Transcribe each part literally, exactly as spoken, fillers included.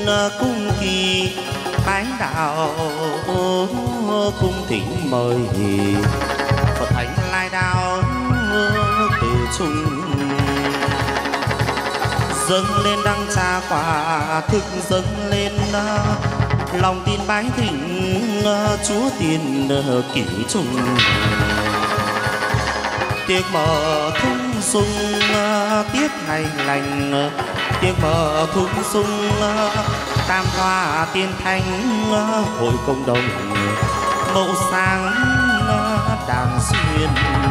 cung kỳ bái đạo cung thỉnh mời Phật thánh lai đạo từ chung dâng lên đăng trà quả thực dâng lên lòng tin bái thỉnh Chúa tiền kỷ trùng tiếc mở thung sung tiếc ngày lành tiếc mở thung sung tam hoa tiên thánh hội công đồng mẫu sáng đàn xuyên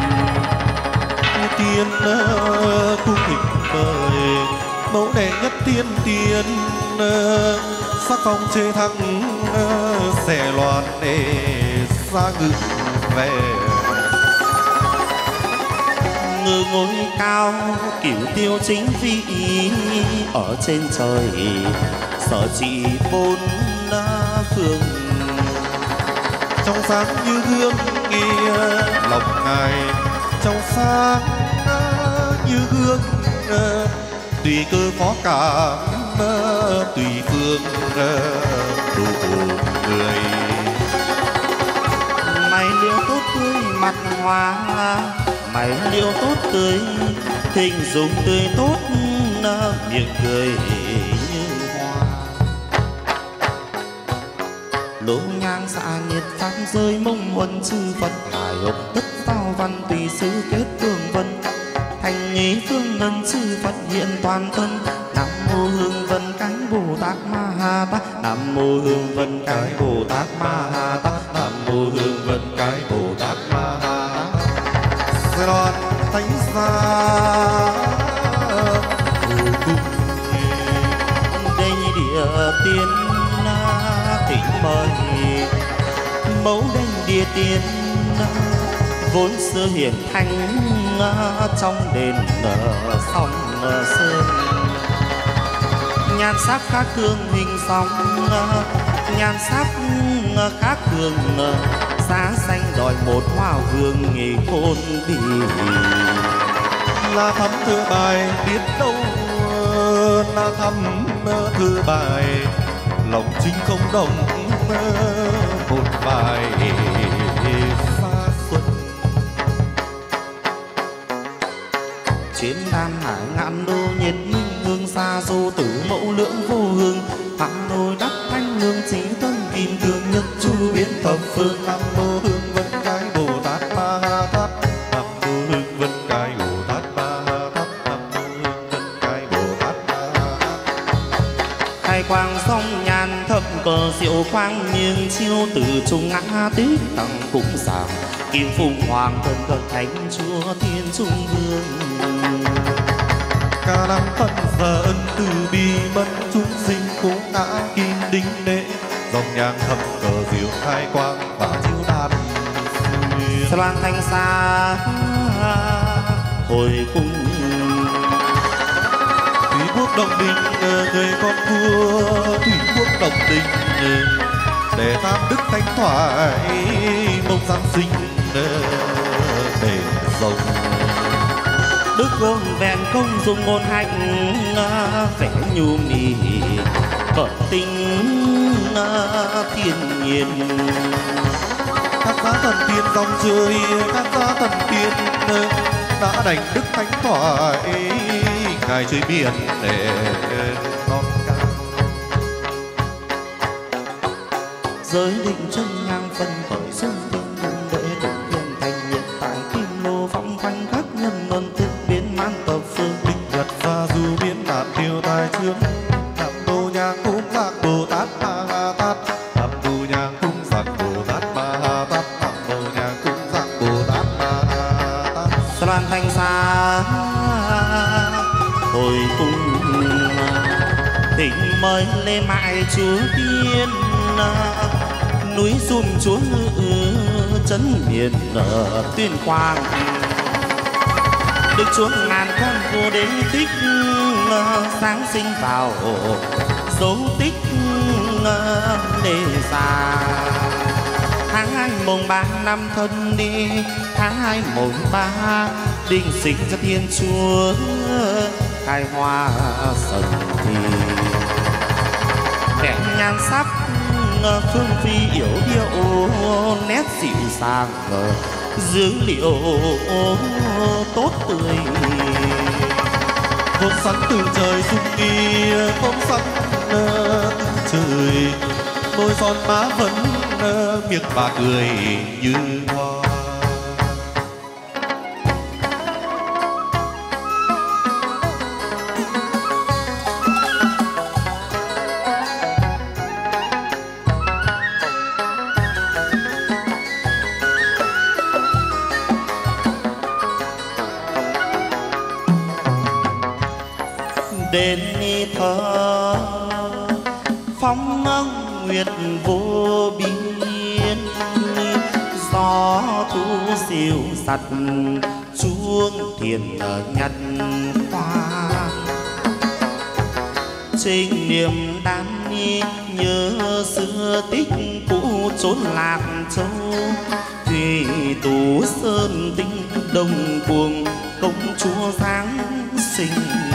tiên cung thỉnh mời mẫu đệ nhất tiên tiên sắc phong chê thắng xẻ loạn để xa ngự về ngự ngôi cao cửu tiêu chính vị ở trên trời sở trị bốn phương trong sáng như gương nghi lòng ngài trong sáng như gương tùy cơ phó cảm tùy phương đủ người mày liễu tốt tươi mặt hoa mày liễu tốt tươi hình dung tươi tốt miệng cười như hoa lỗ nhang dạ nhiệt pháp rơi mông huân chư Phật hải hộp tất sao văn tùy sứ kết tương vân thành ý phương ngân chư Phật hiện toàn thân nam mô hương vân cái Bồ Tát Ma Ha Tát nam mô hương vân cái Bồ Tát Ma Ha Tát nam mô hương vân cái Bồ Tát Ma Ha Tát loạn thánh gia cung đây địa tiên thỉnh mời mẫu đây địa tiên vốn xưa hiển thánh trong đền sông sơn nhan sắc khác thường hình sóng nhan sắc khác thường giá xanh đòi một hoa vương nghề khôn thì là thắm thư bài biết đâu là thắm thư bài lòng chính không đồng một vài xa xuân trên đan hải ngạn đô nhiệt minh hương xa dô tử mẫu lưỡng vô hương hạ đôi đắc thanh lương trí tâm kim thương nhất chu biến thập phương nam mô hương vân cái Bồ Tát Ma Ha Tát nam mô hương vân cái Bồ Tát Ma Ha Tát nam mô hương vân cái Bồ Tát Ma Ha Tát khai quang song nhàn thập cờ diệu quang nghiêng chiêu từ trung ngã tích tầng cũng giảm kim phụng hoàng thân cận thánh chúa thiên trung vương ca năm phân giờ ân từ bi mẫn chúng sinh cố ngã kim đính lễ dòng nhang thập cờ diệu khai quang và chiếu đàn loan thanh xa hồi cung thủy quốc đồng đình người con vua thủy quốc đồng đình để tam đức thánh thoại mong giáng sinh để rồng đức vương vẹn công dùng ngôn hạnh vẻ nhu mì cỡ tình thiên nhiên các giá thần tiên dòng chơi các giá thần tiên đã đành đức thánh thoại ngài chơi biển để non ca giới định chân nhang phân khởi xuân tinh đừng đệ đồng hương thành hiện tại kim lô phong quanh các nhân luân thực biến man tập phương định nhật và du biến nạn tiêu tai trước nam mô nhang cúng dạng Bồ Tát Ma Ha Tát nam mô nhang cúng dạng Bồ Tát Ma Ha Tát nam mô nhang cúng dạng Bồ Tát Ma Ha Tát loan thanh xa hồi cung thỉnh mời lê mại chúa tiên núi run chúa ngự trấn miền tuyên quang đức chúa ngàn con vua đế thích sáng sinh vào dấu tích đề già tháng hai mùng ba năm thân đi tháng hai mùng ba đình sinh ra thiên chúa khai hoa sần thì nhan sắc phương phi yểu điệu, nét dịu dàng dữ liệu tốt tươi. Vốn sẵn từ trời dung nghi, vốn sẵn từ trời, môi son má vẫn miệng bà cười như hoa. Đến thơ phong nguyệt vô biên, gió thu siêu sặt chuông thiền nhật hoa. Trên niềm đam nhớ xưa tích cũ chốn Lạc Châu, thủy tú sơn tinh đồng cuồng công chúa Giáng sinh.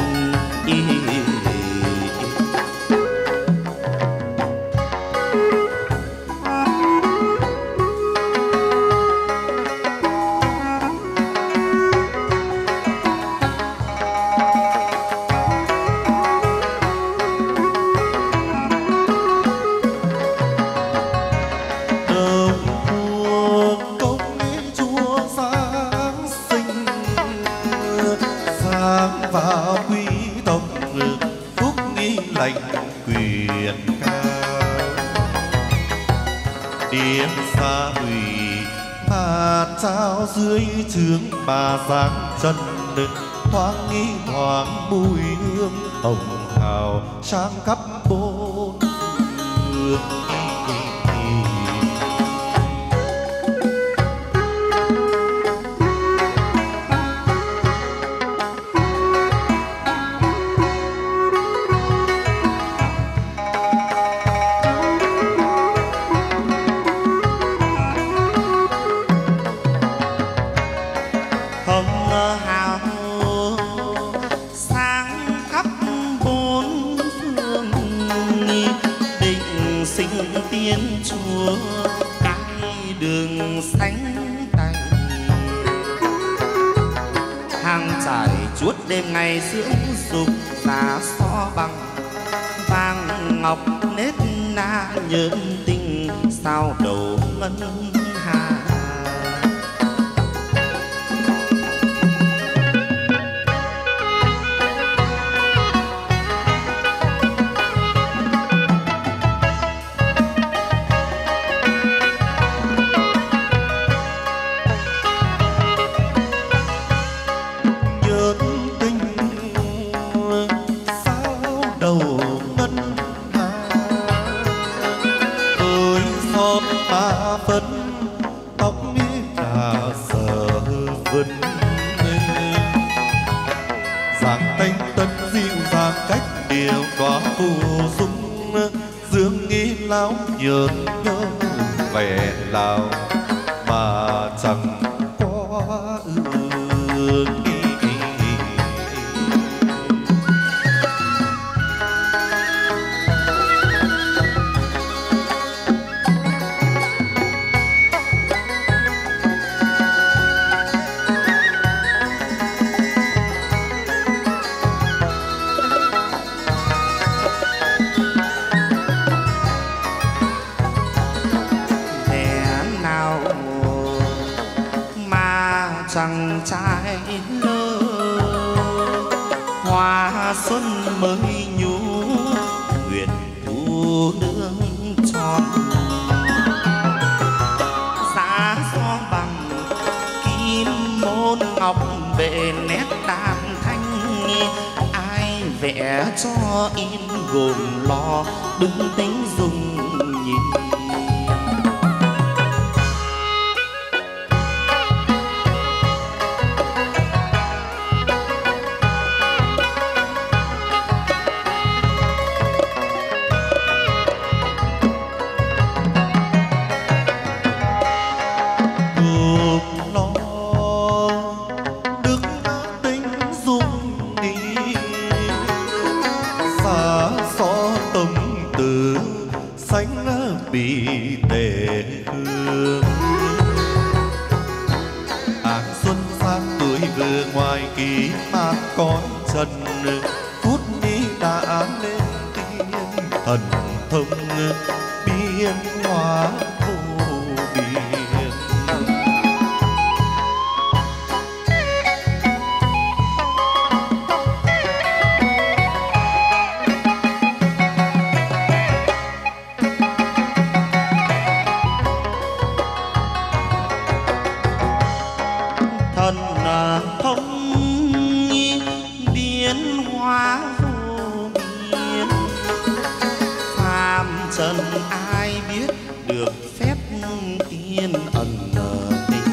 Dưới trướng bà giáng chân thoáng nghi thoáng mùi hương hồng hào sang khắp bốn phương. Đêm ngày dưỡng dục giá so bằng vàng ngọc nết na nhơn tinh sao đầu ngân hà. Nhớn nhớ vẻ nào mà chẳng có ước. Chẳng trai lơ hoa xuân mới nhú nguyện thu nương tròn giá son bằng kim môn ngọc bệ nét đàn thanh. Ai vẽ cho in gồm lo đứng tính dùng nhìn. tháng xuân sang tuổi vừa ngoài kỳ mát cõi trần, phút ní đã lên tiên thần thông biến hóa vô biên. Thần thông biến hóa vô biên, phàm trần ai biết được phép tiên ẩn tình.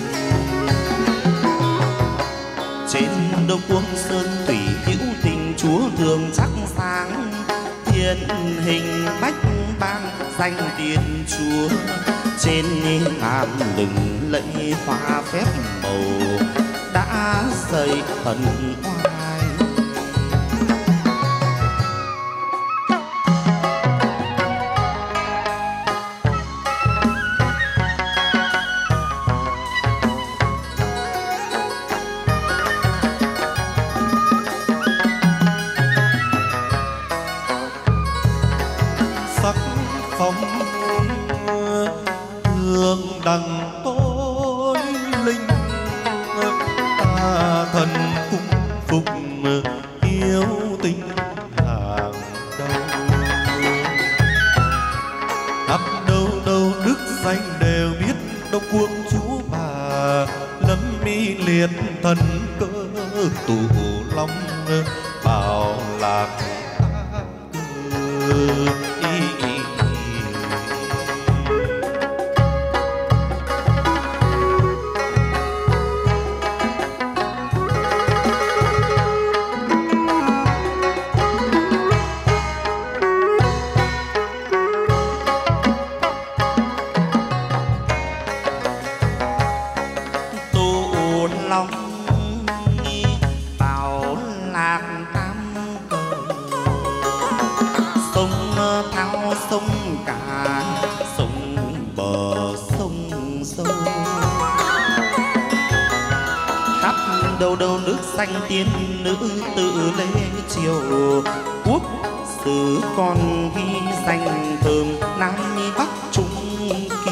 Trên đông quân sơn thủy hữu tình chúa thường sắc sáng, thiên hình bách ban danh tiên chúa. Trên ngàn lừng lẫy hoa phép màu đã xây thần oai. Sắc phong hương đằng tối linh, ta thần cung phục yêu tình hàng đầu. Khắp đâu đâu đức danh đều biết, đông quốc chúa bà lâm mi liệt thần cơ tụ long bảo lạc cơ. Sông cả sông bờ sông sâu, khắp đâu đâu nước xanh tiên nữ tự lễ triều. Quốc sử còn ghi danh thơm Nam Bắc Trung Kỳ.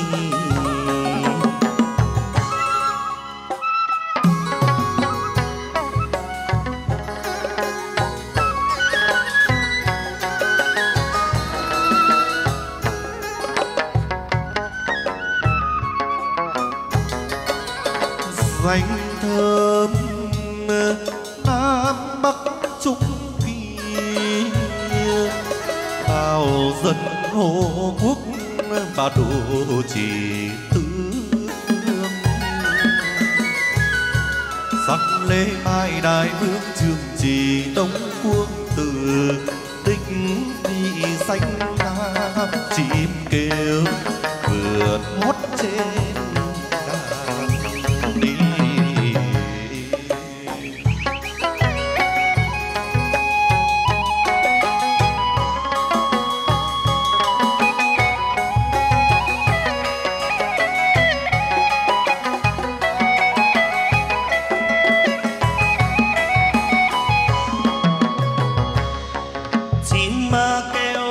Danh thơm Nam Bắc Trung Kỳ, bao dân hộ quốc và độ trì tứ phương. Sắc lễ mai đại vương trường trì đông quân tử, tích vị danh nam chim kêu vượt hót trên đi. Chim kêu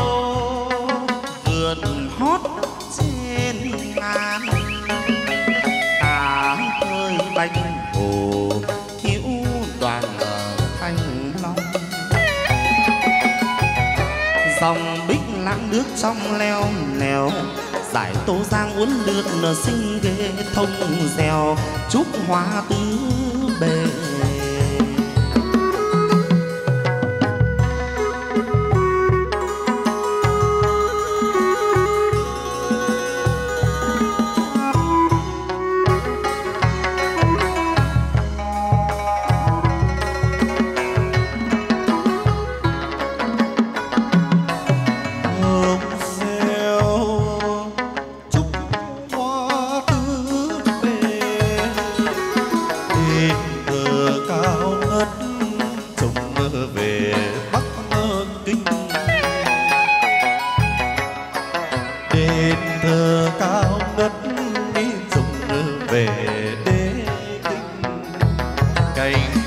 vượn hót trên ngàn, ta hơi bánh hồ thiếu đoàn thanh long. Dòng bích lãng nước trong leo lèo, giải Tô Giang uốn lượn sinh ghê thông dèo. Chúc hoa tứ bề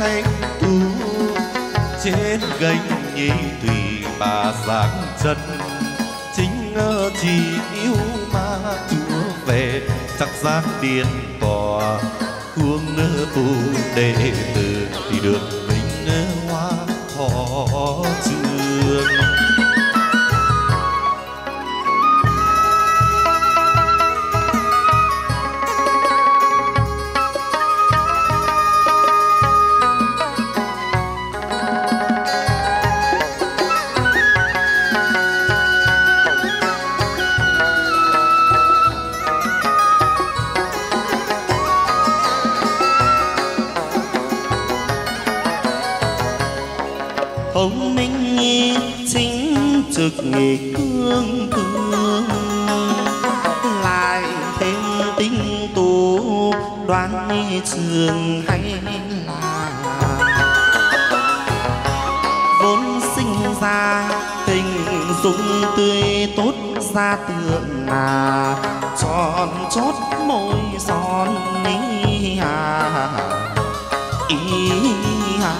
thanh tú trên gành nhị thủy bà giáng chân chính chỉ yêu ma chúa về chắc giác điên tòa huống tu đệ tử thì được vinh hoa thọ trường. Thông minh chính trực nghề cương cương lại thêm tinh tú đoán trường hay là vốn sinh ra hình dung tươi tốt ra tượng là tròn chót môi son ý à ý à.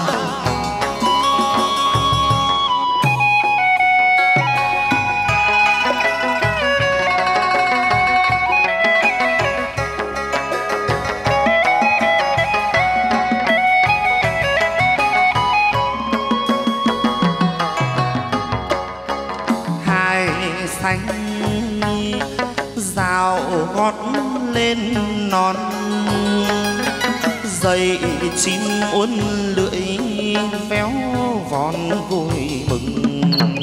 Dạo gót lên non dây chim uốn lưỡi véo von vui mừng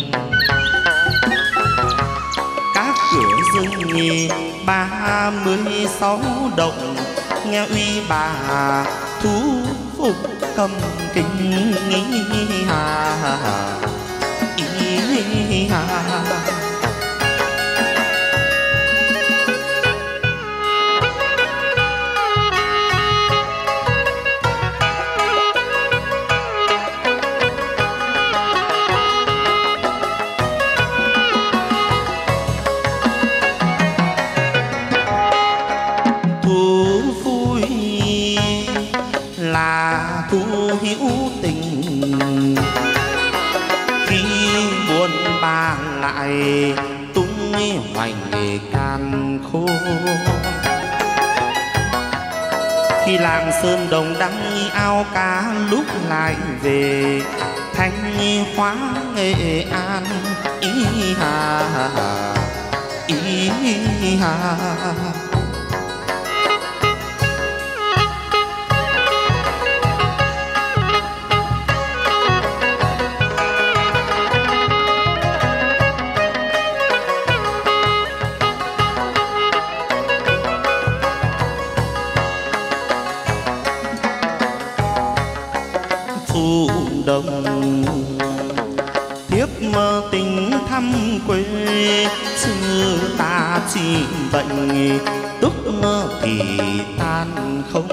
các cửa rừng ba mươi sáu động nghe uy bà thú phục cầm kính ý hà ý hà. Hữu tình khi buồn ba lại tung hoành càn khô khi làng sơn đồng đăng ao cá lúc lại về thanh hóa Nghệ An ý hà ý hà. Đồng tiếp mơ tình thăm quê xưa ta chỉ bệnh túc mơ thì tan không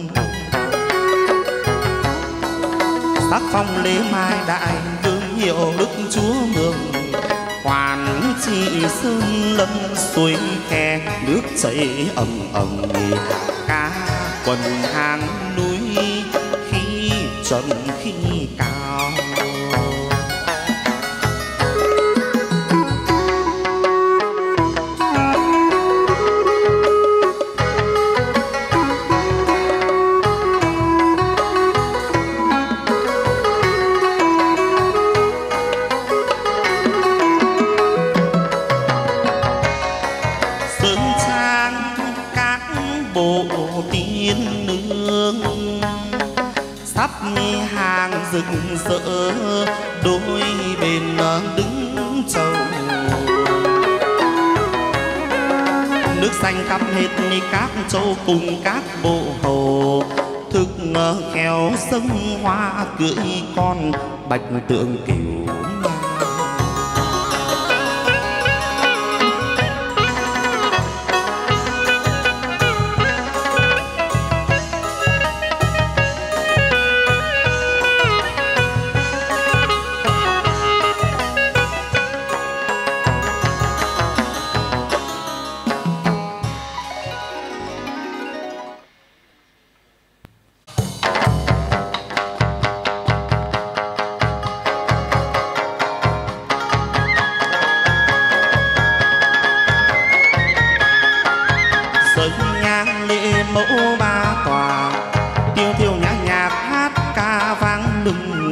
sắc phong lễ mai đại vương hiệu đức chúa mường hoàn trị sơn lâm suối khe nước chảy ầm ầm cá quần hàng núi khi trầm khi cao. Sơn trang các bộ tiên nương sắp hàng rực rỡ đôi bên đứng chầu nước xanh khắp hết các châu cùng các bộ hồ thức khéo sông hoa cưỡi con bạch tượng kiều.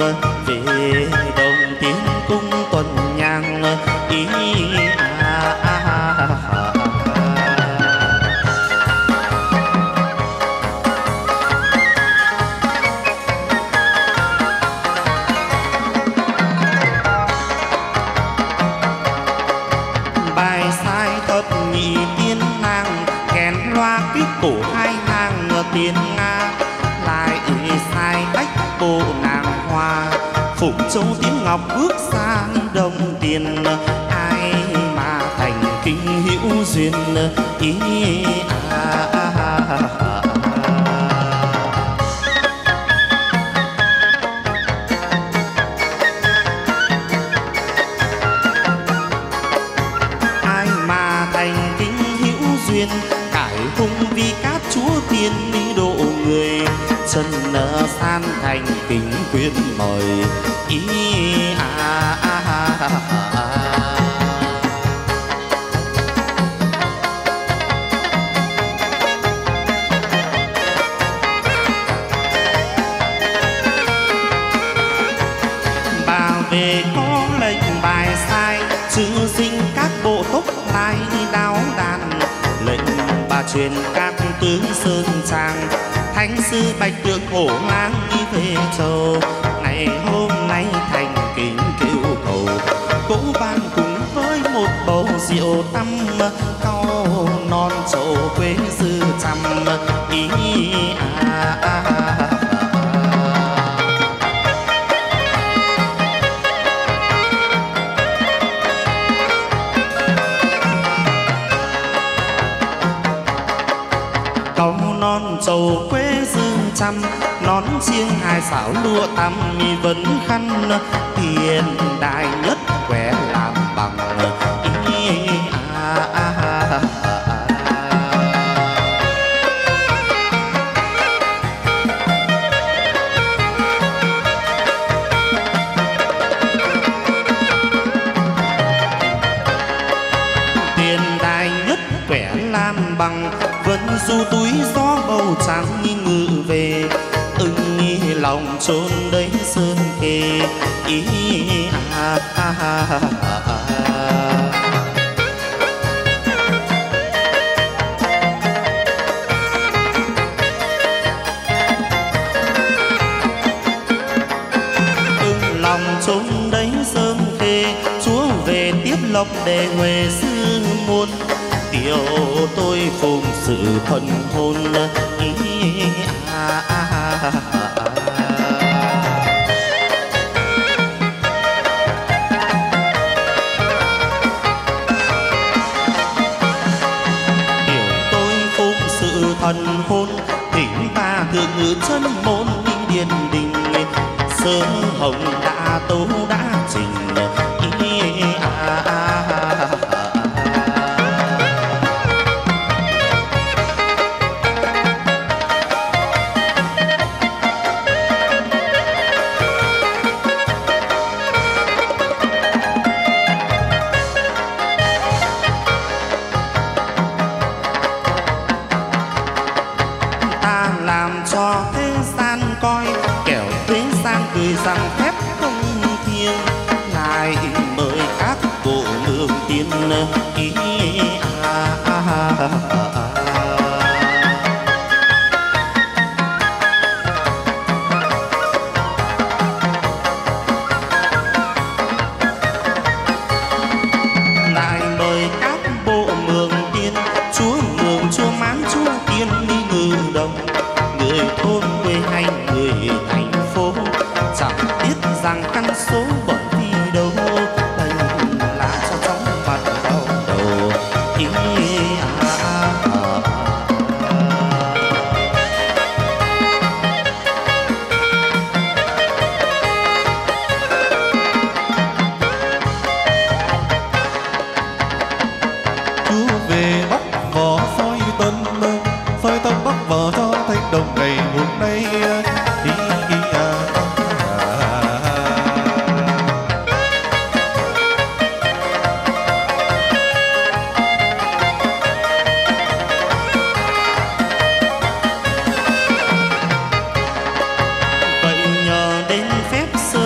về đồng tiến cung tuần nhang ý à, à, à, à, à. Bài sai thập nhị tiên nàng kèn loa kích cổ hai hàng tiên nga lại sai bách bộ nàng hoa phụng châu tiếng ngọc bước sang đồng tiền ai mà thành kinh hữu duyên ý à, à, à, à, à. Ai mà thành kinh hữu duyên cải hung vì cát chúa tiên đi độ người chân nở san thành kính khuyên mời ý à, à, à, à, à. Bà về có lệnh bài sai chữ sinh các bộ tốc lai đáo đàn lệnh bà truyền các tướng sơn trang thánh sư bạch tượng hổ ngang đi về châu ngày hôm nay thành kính kêu cầu cỗ ban cùng với một bầu rượu tăm cau non trầu quê dư trăm ý à, à, à, à. Cau non trầu quê dương trăm nón chiêng hai xảo lụa tăm mi vấn khăn tiền đại nhất quẻ làm bằng ý à, à, à, à, à. Tiền đại nhất quẻ làm bằng vẫn du túi gió bầu trắng ngự về ưng nghi lòng chôn đấy sơn khê ý à, à, à, à, à. Ưng lòng chôn đấy sơn khê chúa về tiếp lộc để huệ sư muôn tiểu tôi phụng sự thân hôn ý à, à, à, à, à. Tiểu tôi phụng sự thân hôn thỉnh ta thượng ngự chân môn điền đình sớm hồng đã tấu đã trình ý à, à, à, à. Cho thế gian coi kẻo thế gian cười rằng phép không thiêng lại mời các bộ nương tiên ý à, à, à, à, à. Lại mời các bộ mường tiên chúa mường chúa mán chúa tiên đi ngự đồng người thôn quê hay người thành phố chẳng biết rằng căn số bởi vì đâu đây là cho chóng mặt đau đầu ý à, à, à. Chúa về bắc võ soi tân soi tâm bắc võ cho thanh đồng ngày hôm nay đi à, à, vậy nhờ đến phép sư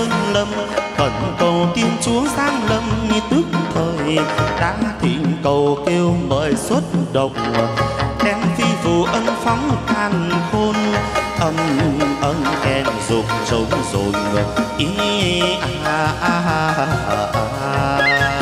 đã thỉnh cầu kêu mời xuất động, đem phi phù ân phóng can khôn, âm ân kèn dục trống rồn ý a a a a.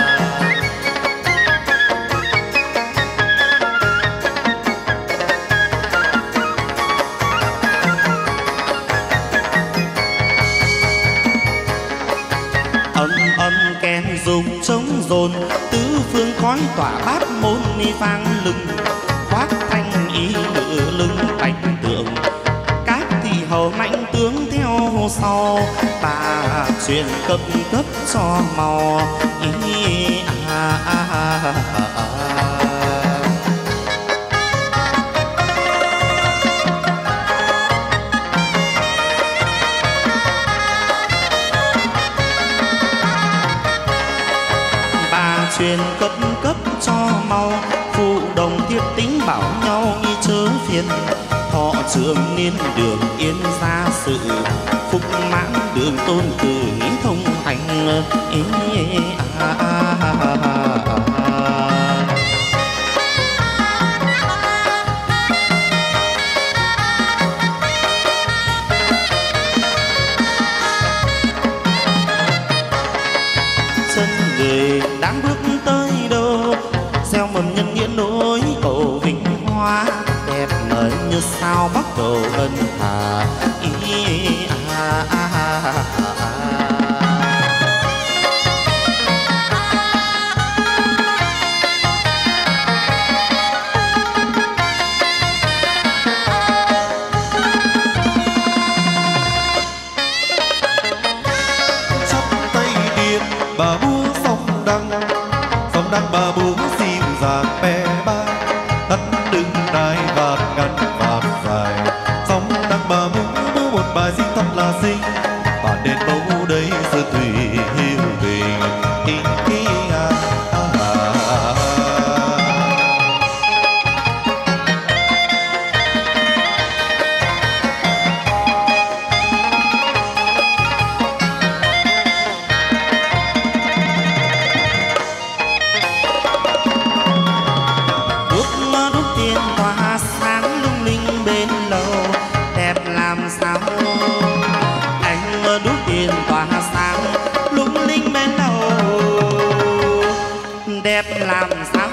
Dục trống rồn tứ phương khói tỏa bát môn ni vang lừng, khoác thanh y ngự lưng bạch tượng, các thị hầu mạnh tướng theo sau, bà truyền cấp cấp cho màu ý a a a a. Truyền cấp cấp cho mau, phụ đồng thiết tính bảo nhau nghi chớ phiền, thọ trường niên đường yên gia sự, phúc mãn đường tôn cử thông hành ý a a a a. Chân người đang bước tới đâu, gieo mầm nhân nghĩa nối cầu vinh hoa, đẹp ngời như sao bắc cầu ân hà ý a a a a. Bà búa sông đăng, sông đăng bà búa dịu dàng bé ba, đất đứng đai vạt ngăn vạt dài. Sông đăng bà búa búa một bài riêng thật là xinh, bà đền bầu đây sơn thủy hiu bình ý ý a a a. Đẹp làm sao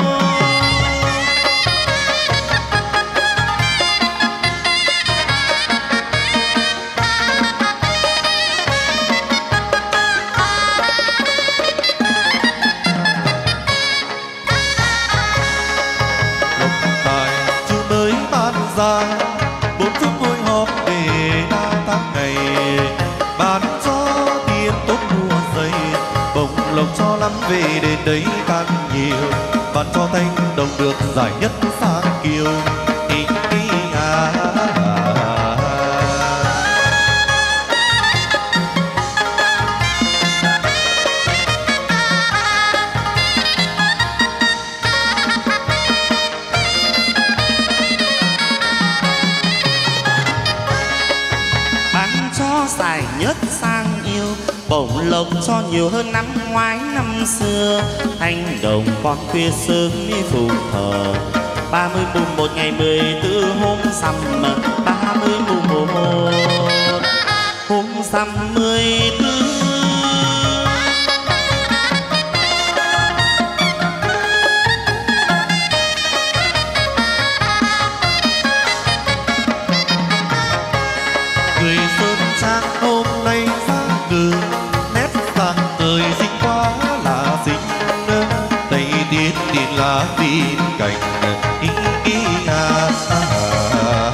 lộc tài chưa mới tan ra, bốn phương ngồi họp để đa tháng ngày, bàn cho tiền tốt mua giày, bồng lộc cho lắm về đến đấy càng nhiều, bàn cho thanh đồng được giải nhất sang kiều ý ý à, à, à. bán cho giải nhất sang yêu, bổng lộc cho nhiều hơn năm ngoái năm xưa, thanh đồng con khuya sớm đi phù thờ, ba mươi mùng một ngày mười tư hôm rằm, ba mươi mùng một hôm rằm mười tư. Người sơn trang hôm nay ra cừ, nét dạng cười xinh quá là xinh, đây tiên tiền là tin cảnh ý ý à, à, à.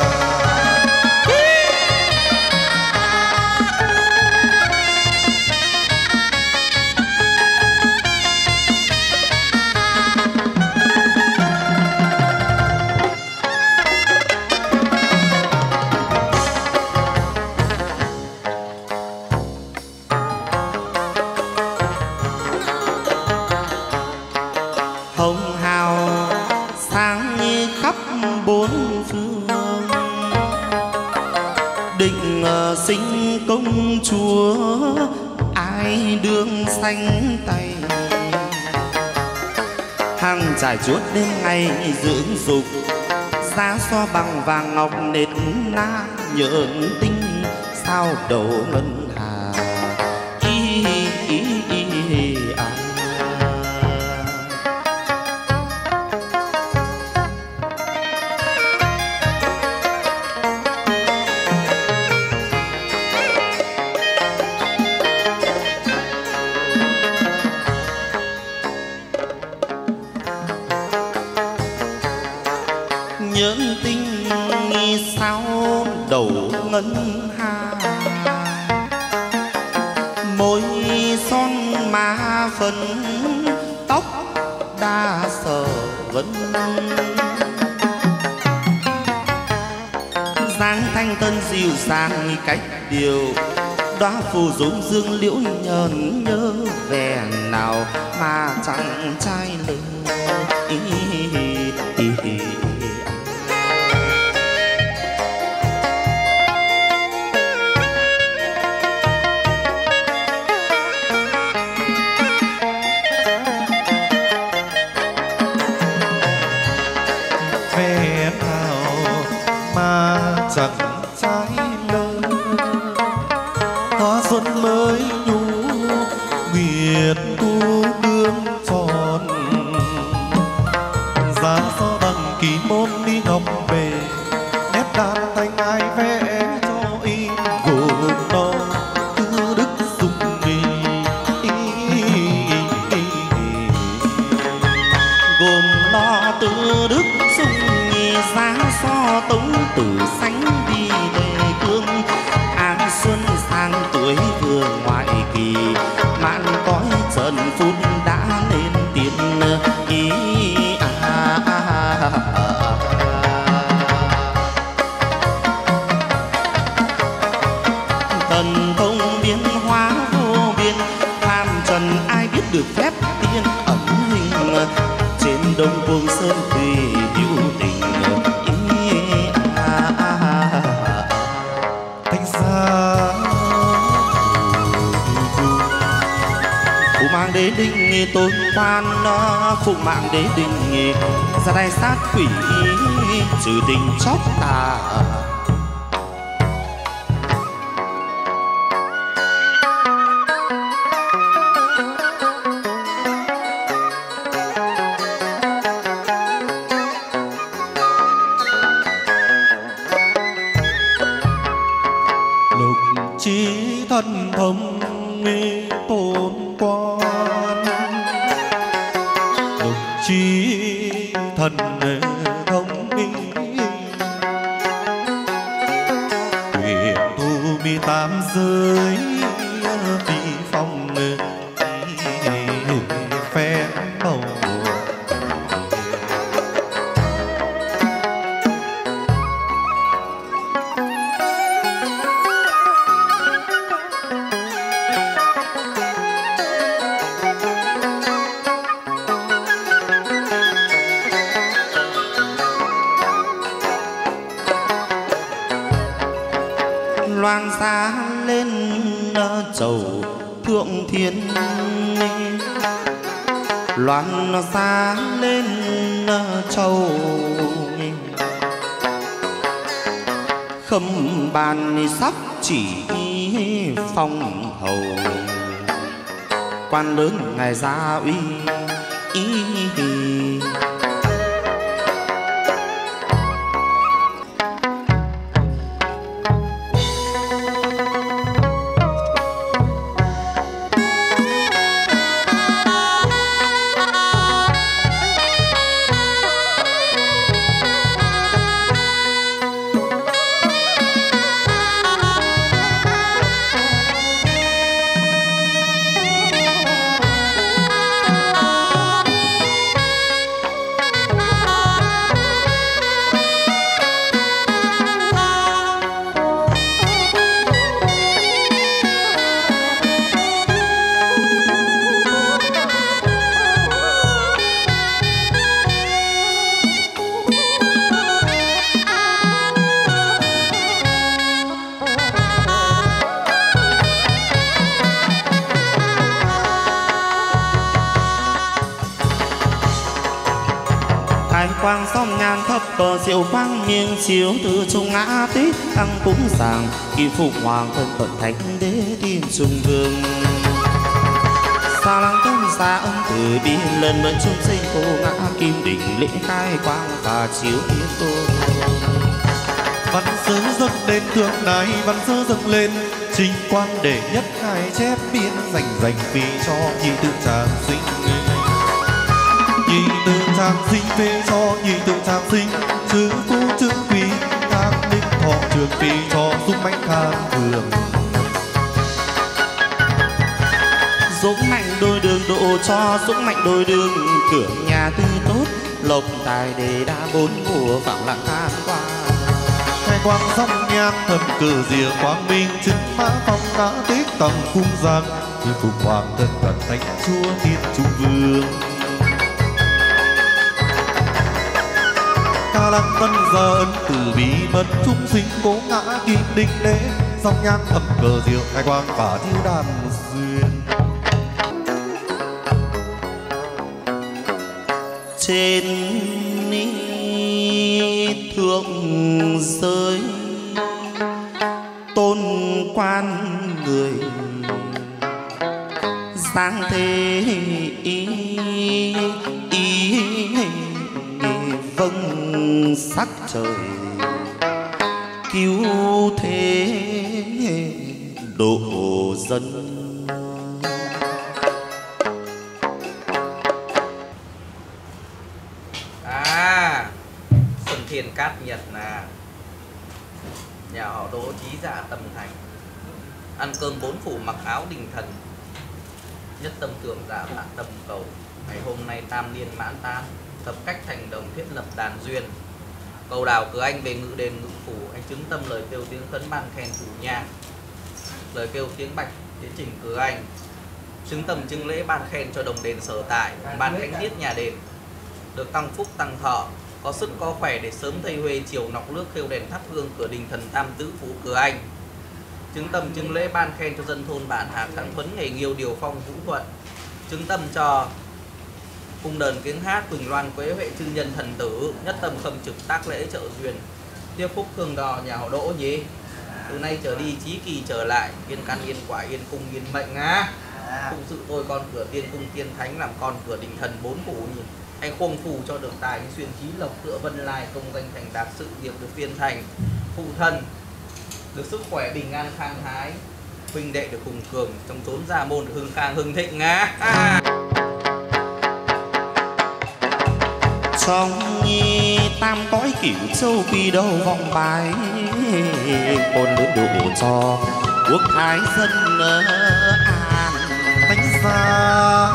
Hồng hào sáng như khắp bốn phương, định sinh công chúa ai đương xanh tay, Rằng trải chuốt đêm ngày dưỡng dục, giá so bằng vàng ngọc nết na, nhợn tinh sao đầu ngân hà. Ý, ý, ý, ý, à. Nhẫn tinh sao đầu ngân hà, môi son má phấn, tóc đa sở vân. Dáng thanh tân dịu dàng cách điều, đóa phù dung dương liễu nhờn nhớ vẻ nào mà chẳng trai lơ. Ý, ý, ý, ý. Chẳng trái lời hoa xuân mới nhú, nguyệt thu đương tròn. Giá so bằng kỳ môn đi ngọc về, nét đàn thanh ai vẽ cho y gồm nó tư đức dung nghi. Gồm lo tư đức dung nghi, giá so tống tử sánh đi đề cương. An xuân sang tuổi vừa ngoại kỳ, mạn cõi trần phút đã lên tiền ý. À, à, à, à. Thần thông biến hóa vô biên, tham trần ai biết được phép tiên ẩn hình. Trên đông vương sơn tùy hữu tình, thanh xa phụ mạng đế đình tôn quan, phụ mạng đế đình ra tay sát quỷ, trừ tình chót tà. thần thông nghi tôn quan, lục trí thần thông nghi quyền thu mi tam giới vi phong phép bầu. Loan xa lên chầu thượng thiên, loan xa lên chầu khâm bàn sắc chỉ phong hầu, quan lớn ngài gia uy ý. cờ diệu vang nghiêng chiếu từ trung ngã tít tăng cúng sàng kỳ phục hoàng thân phận thánh đế thiên trung vương. Sa lăng tân xa âm từ bi lần mượn chúng sinh cô ngã kim đỉnh lễ khai quang và chiếu thiên tôn. Văn sớ dâng lên thượng đài, văn sớ dâng lên trình quan để nhất hai chép biên dành dành vì cho nhị tự tràng sinh. Nhị tự tràng sinh phê cho nhị tự tràng sinh, chữ phú chữ quý các ninh thọ trường phi cho dung mãnh khang thường. Dũng mạnh đôi đường độ cho dũng mạnh đôi đường cửa nhà tư tốt lộc tài đề đa bốn mùa vàng lặng an qua. Khai quang song nhang thần cử diệu quang minh chứng mã phong đã tích tầng cung giang như phục hoàng thân cận thánh chúa thiên trung vương. Ca lăng tân giờ ân từ bí mật chúng sinh cố ngã kim đinh lễ song nhang thầm cờ diệu khai quang và chiếu đàn duyên. Trên thượng giới tôn quan người giáng thế ý, ý vâng sắc trời cứu thế độ dân. Thiên cát nhật là nhà họ Đỗ trí giả tâm thành, ăn cơm bốn phủ mặc áo đình thần, nhất tâm tưởng giả vạn tâm cầu. Ngày hôm nay tam niên mãn tan, tập cách thành đồng thiết lập đàn duyên. Cầu đào cửa anh về ngự đền ngự phủ, anh chứng tâm lời kêu tiếng khấn ban khen chủ nhà. Lời kêu tiếng bạch tiến trình cửa anh, chứng tâm chứng lễ ban khen cho đồng đền sở tại, ban khánh tiết nhà đền, được tăng phúc tăng thọ, có sức có khỏe để sớm thầy huê chiều nọc nước khêu đèn thắp hương cửa đình thần tam tứ phủ cửa anh. Chứng tâm chứng lễ ban khen cho dân thôn bản Hạc Thắng Tuấn nghề nghiêu điều phong vũ thuận. Chứng tâm cho cung đờn tiếng hát Quỳnh Loan Quế Huệ chư nhân thần tử, nhất tâm khâm trực tác lễ trợ duyên. Tiếp phúc thương đò nhà họ Đỗ nhé. Từ nay trở đi chí kỳ trở lại, yên căn yên quả yên cung yên mệnh á. Phụng sự tôi con cửa tiên cung tiên thánh làm con cửa đình thần bốn phủ nhỉ. Anh khuông phù cho được tài xuyên trí lộc tựa vân lai công danh thành đạt sự nghiệp được viên thành. Phụ thân được sức khỏe bình an khang thái, huynh đệ được hùng cường trong chốn gia môn hưng khang hưng thịnh á. À. Trong tam cõi cửu châu vì đâu vọng bài côn lớn độ cho quốc thái dân an. Thánh gia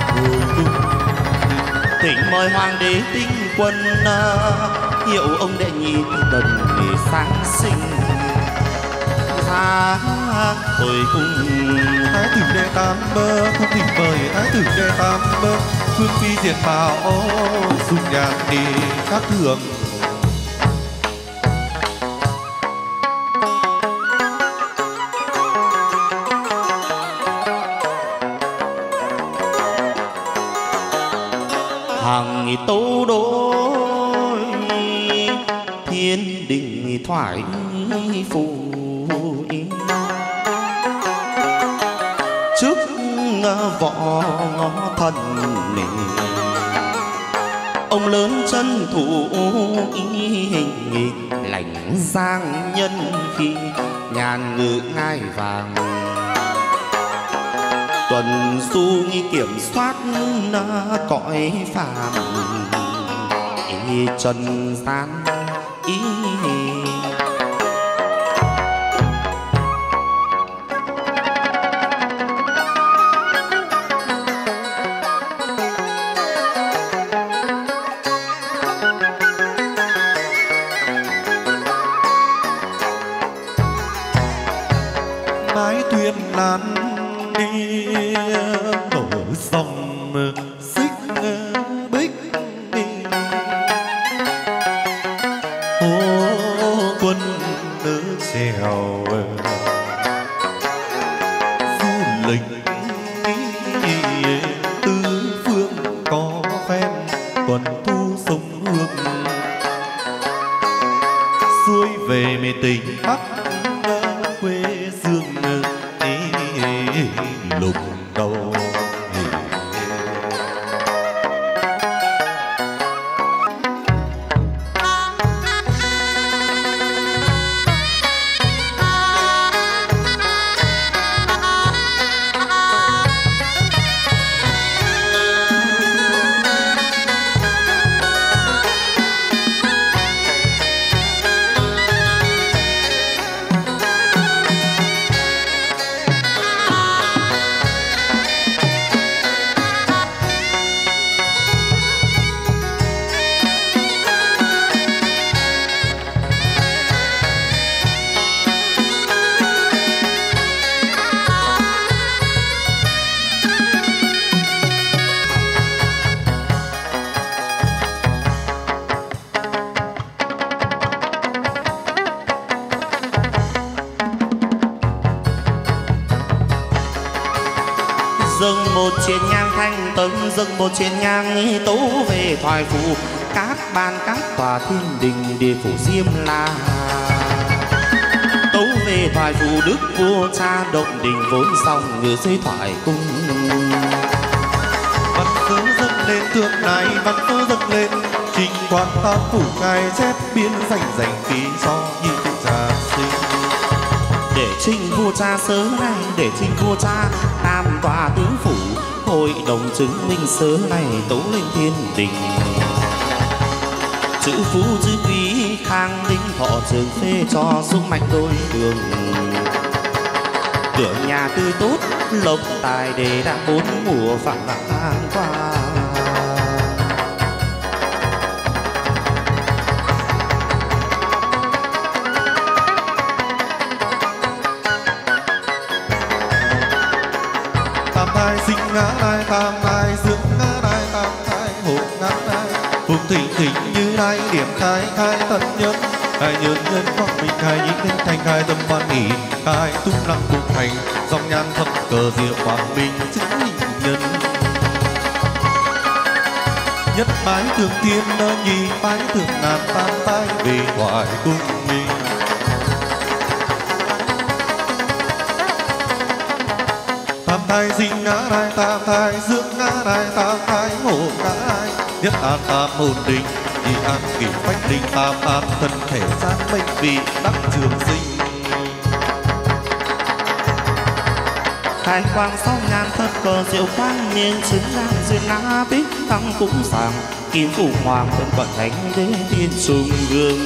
thỉnh mời hoàng đế tinh quân hiệu ông đệ nhị tần để sáng sinh ra hồi cung. Thái tử đệ tam bơ không thỉnh mời thái tử đệ tam bơ phương phi diệt bảo dùng nhạc đi các thượng. Hàng tấu đối thiên đình thoại phù trước võ thần ông lớn chân thủ hình lãnh giang nhân khi nhàn ngự ngai vàng tuần du kiểm soát cõi phàm ý trần gian ý. mái thuyền lan đi đổ dòng xích bích ô quân nữ chèo du lịch tứ phương có phen tuần thu sông hương tỉnh Bắc quê dương lục đầu. Dâng một chén nhang thanh tâm, dâng một chén nhang tấu về thoại phủ các ban các tòa thiên đình địa phủ Diêm La. Tấu về thoại phủ đức vua cha động đình vốn xong ngựa xây thoại cung. Văn sớ dâng lên tượng này, văn sớ dâng lên trình quan tam phủ ngài chép biên dành dành ký cho nhi phụ cha sinh. Để trình vua cha sớ này, để trình vua cha tam tòa tứ phủ, hội đồng chứng minh sớ này tấu lên thiên đình. Chữ phú chữ quý khang linh thọ trường phê cho sung mạnh đôi đường. Cửa nhà tươi tốt lộc tài để đã bốn mùa phạm vang qua. Sinh ngã đai tam thai dưỡng ngã đai tam thai hộ ngã đai hùng thịnh thịnh như đai điểm khai khai tận nhân khai nhân nhân quang minh khai nhĩ thanh thanh khai tâm văn nghỉ khai tung lặng cùng thành dòng nhan thập cờ diệu quang minh chứng minh nhân nhất bái thượng thiên nhì bái thượng ngàn tam tai về thoại cung minh. Tam thai sinh ngã đai tam thai dưỡng ngã đai tam thai hộ ngã đai nhất an tam hồn định nhị an kỷ phách linh tam an thân thể giác mệnh vị đắc trường sinh. Khai quang sau ngàn thất cờ diệu quang nhiên chứng gian duyên ngã bích thăng cũng sàng kim phủ hoàng thân vận thánh đế thiên trung vương.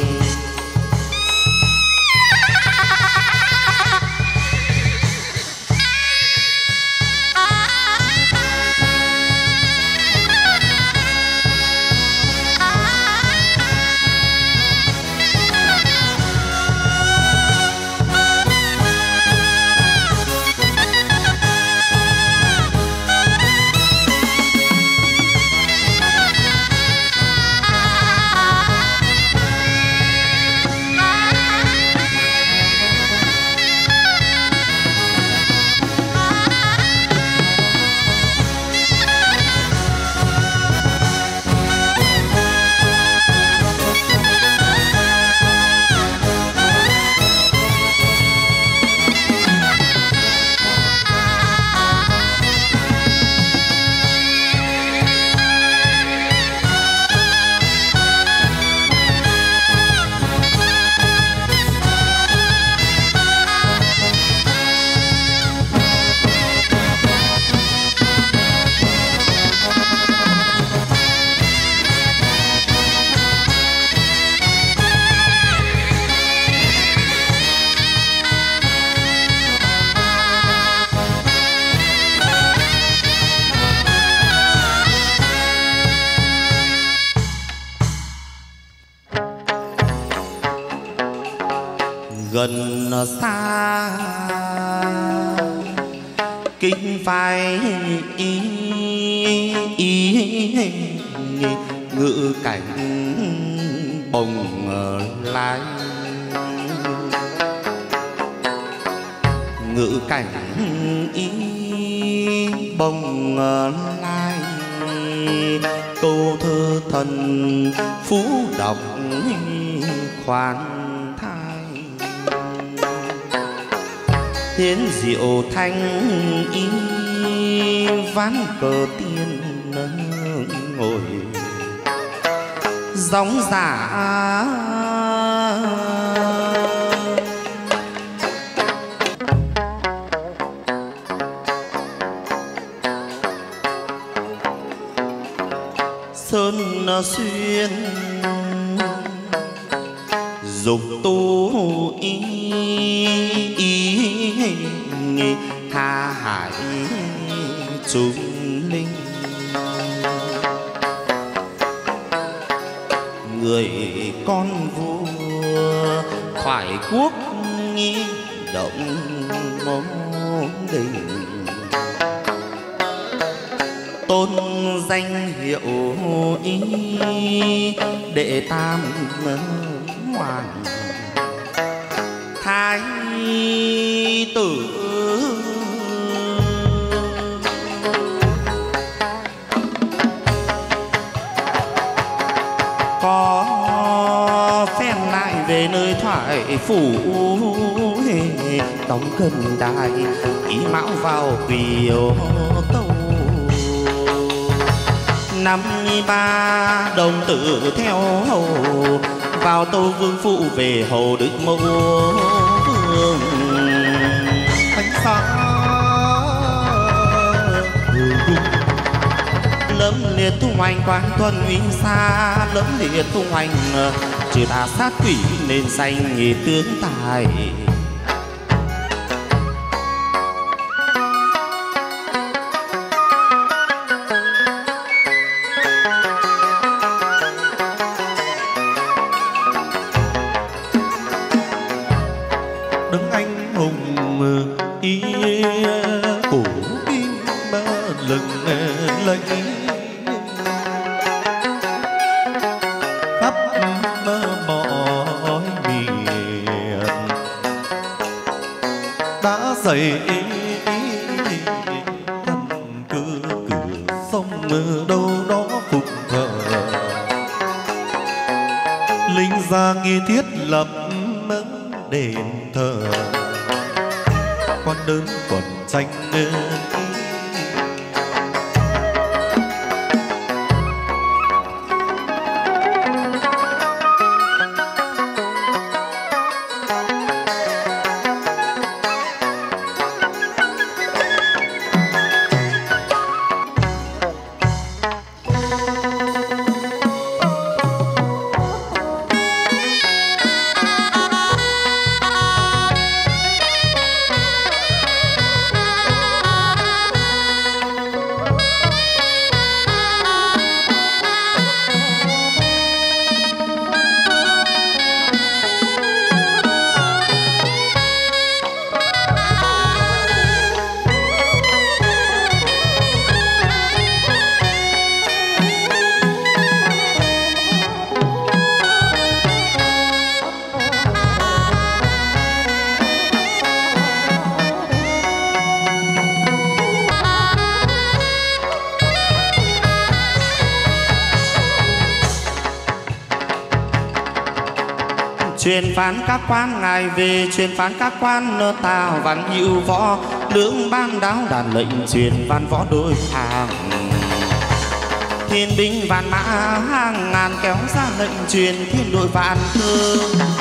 Gần xa kinh phái ý, ý, ngự cảnh bồng lai, ngự cảnh ý bồng lai, câu thơ thần phú đọc khoan thai. hiến rượu thanh y ván cờ tiên ngồi gióng giả sơn xuyên dục tu y, ý, ý hà hải chúng linh người con vua thoại quốc nghi động môn đình tôn danh hiệu ý đệ tam hoàng thái tử có phen lại về nơi thoại phủ đóng cân đài ý mão vào kiều tâu năm ba đồng tử theo hầu vào tô vương phụ về hầu đức mẫu vương ánh sáng lấm liệt tung hoành quan tuần uy xa lấm liệt tung hoành trừ tà sát quỷ nên danh nghề tướng tài đứng anh hùng ý cổ kim lừng lẫy khắp mọi miền đã dậy thân cứ cửa sông đâu đó phục thờ linh gia nghi thiết lập đền thờ quan đơn còn tranh truyền phán các quan ngài về truyền phán các quan tào văn hữu võ lưỡng ban đáo đàn lệnh truyền văn võ đôi hàng thiên binh vạn mã hàng ngàn kéo ra lệnh truyền thiên đội vạn cơ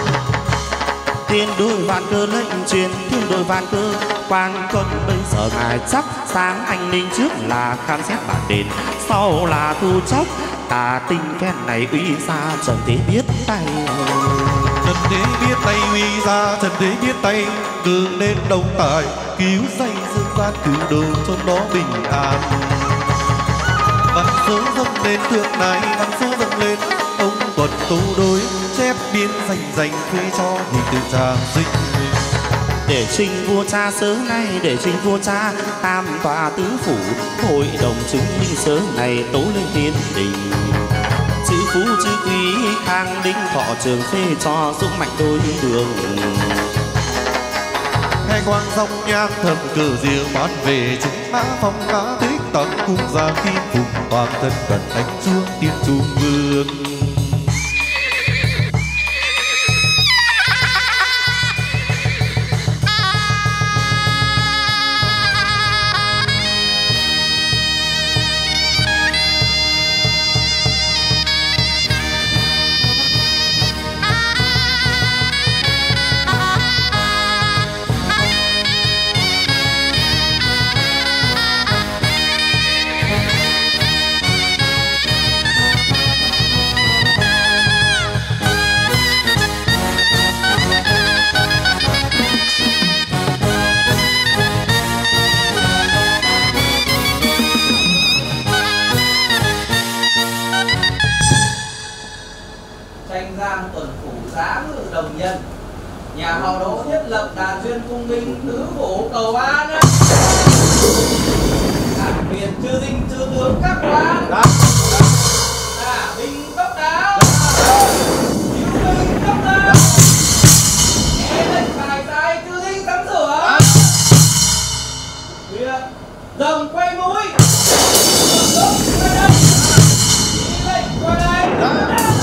thiên đội vạn cơ lệnh truyền thiên đội vạn cơ quan quân bây giờ ngài chắc sáng anh ninh trước là khám xét bản đền sau là thu chóc cả tinh phen này uy ra trần thế biết tay trần thế biết tay uy ra trần thế biết tay đường lên đông tài cứu xây dương gian cứu đồ trong đó bình an văn số dâng lên thượng này văn số dâng lên ông quần tu đối chép biên dành dành thuê cho hình tự tràng dịch để trình vua cha sớ này để trình vua cha tam tòa tứ phủ hội đồng chứng minh sớ này tố lên thiên đình chữ phú chữ quý khang đinh thọ trường phê cho dũng mạnh đôi đường hai quang dòng nhang thầm cử diệu bán về chúng mã phong cá tích tặng cung gia kim phùng toàn thân cận đánh chúa tiên trung vương họ Đỗ nhất lập đàn duyên cung minh tứ phủ cầu an. Đàn biệt chư dinh chư tướng các quan. Đả binh cấp đáo. Cứu binh cấp đáo. Nghe lệnh bài tay chư dinh sắm sửa. Việc rồng quay mũi. Rồng quay đây. Ý lệnh quay đây.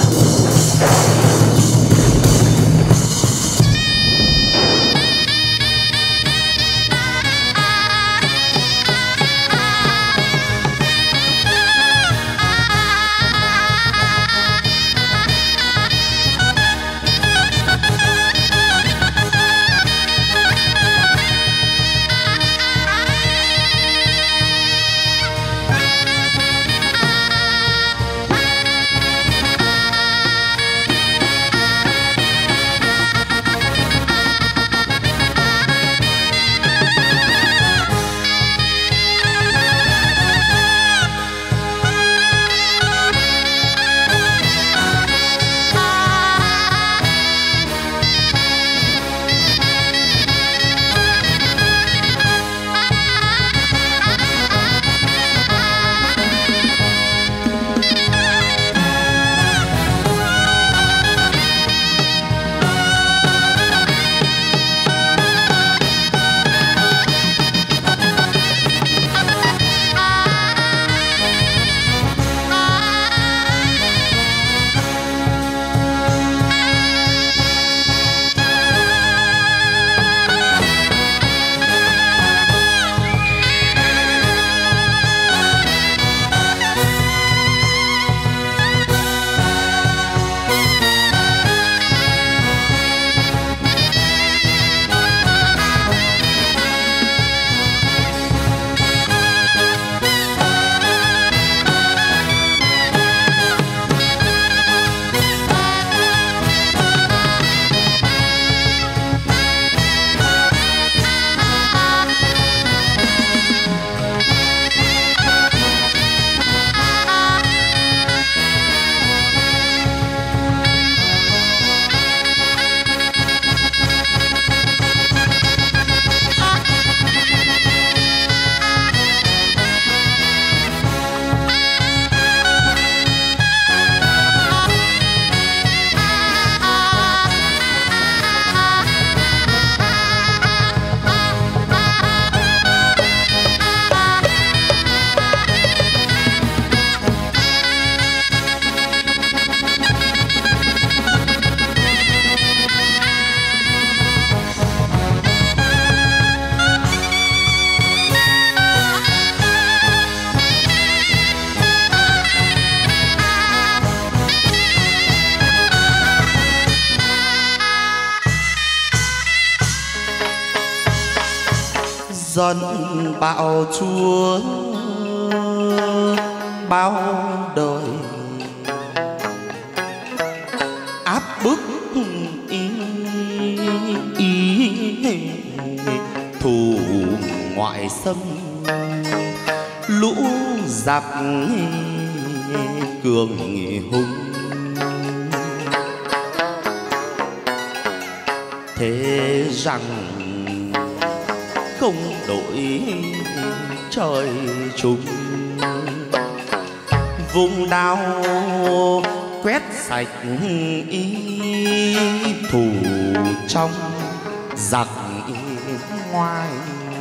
dân bạo chúa bao đời áp bức ý, ý, ý thù ngoại xâm lũ giặc cường hùng. Thế rằng không đổi trời chung, vùng đao quét sạch ý thù trong giặc ngoài.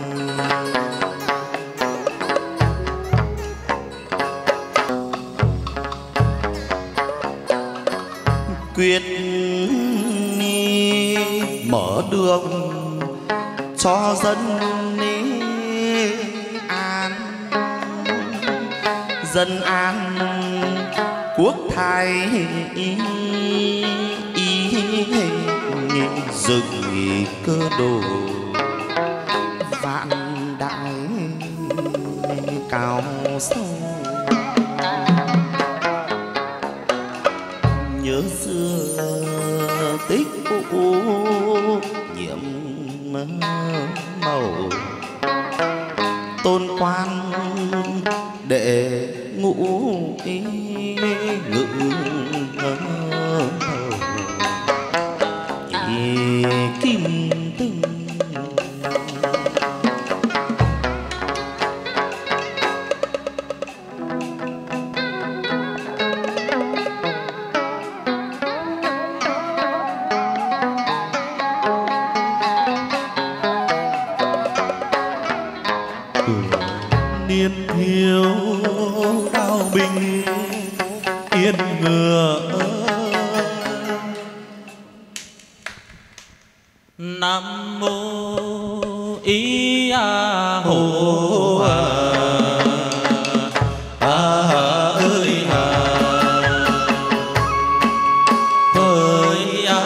Quyết mở đường cho dân an, dân an quốc thái ý, ý, dựng cơ đồ vạn đại cao sâu. Nhớ xưa tích cũ nhiệm màu, tôn quan đệ ngũ ý ngự hầu, kim niên thiếu đao binh yên ngựa. Nam mô ý a hô a ơi a ơi a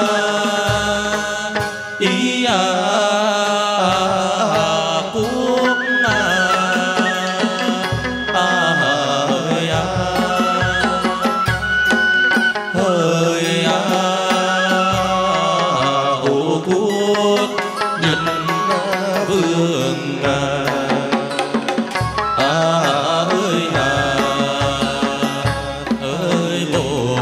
ý a quốc a ơi a ơi a hộ quốc nhân vương a ơi a ơi bồ